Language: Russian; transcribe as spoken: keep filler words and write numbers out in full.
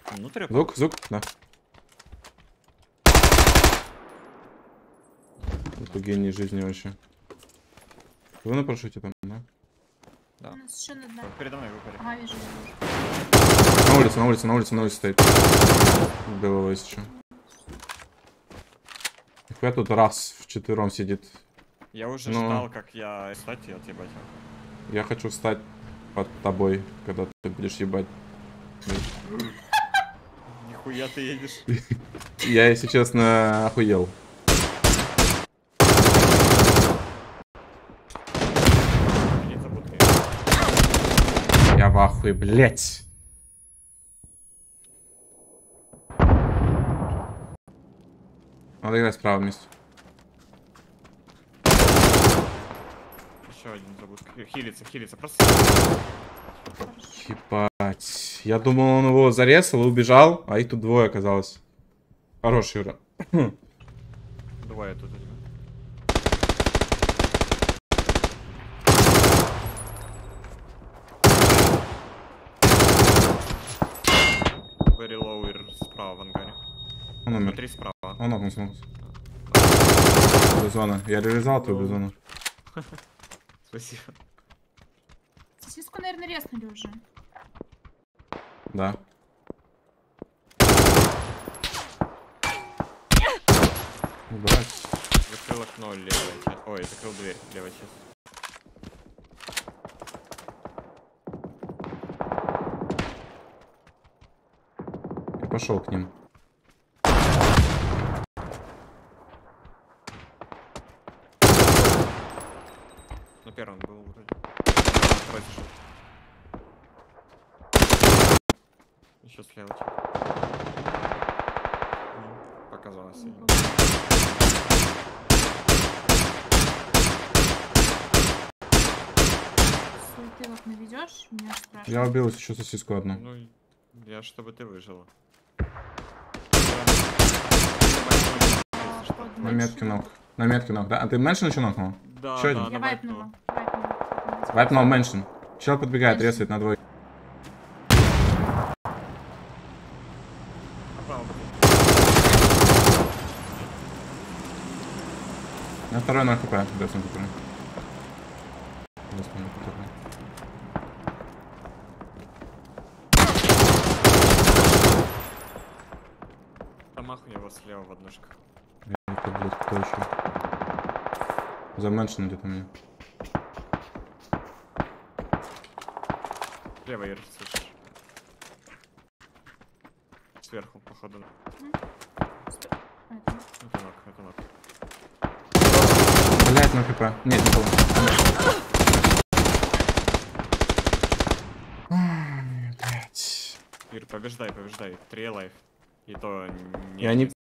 Внутрь? Звук, звук, да. Это гений жизни вообще. Вы на парашюте там, да? Да. У нас еще одна. Передо мной выпали. Ага, вижу, вижу. На улице, на улице, на улице, на улице стоит. Белого есть еще. Я тут раз в четвером сидит. Я уже Но... ждал, как я встать и отъебать. Я хочу встать под тобой, когда ты будешь ебать. Нихуя ты едешь. Я, если честно, охуел. Я в ахуе, блять. Надо играть справа вместе. Еще один забудь. Хилится, хилится. Просто... Ебать. Я думал, он его зарезал и убежал, а их тут двое оказалось. Хорош, Юра. Двое тут. Very lower справа в ангаре. Он умер. Смотри справа. Он окнулся. Безона. Я реализовал твою безону. Спасибо. Сосиску, наверное, резнули уже. Да. Убрать. Закрыл окно левая часть. Ой, закрыл дверь левая часть. И пошел к ним. На первом был вроде. Против. Еще слева. Показалось. Ты вот наведешь, меня спрашивают. Я убил еще сосиску одну. Ну, я чтобы ты выжила. На метке ног. На метке ног, да? А ты меншин еще нокнул? Да, Еще да, один? Я вайпнула. Вайпнула. Вайпнул меншин. Чел подбегает, резает на двое. На второй на хп. Десну который. Десну который. Тамах у него слева в однушках. Это, блядь, кто еще? За меншин где-то мне. Слева, Ир, слышишь? Сверху, походу. Это. Это ног, это ног. Блять, на хп. Нет, не было. Блять. Ир, побеждай, побеждай. Три лайф. И то не... Я не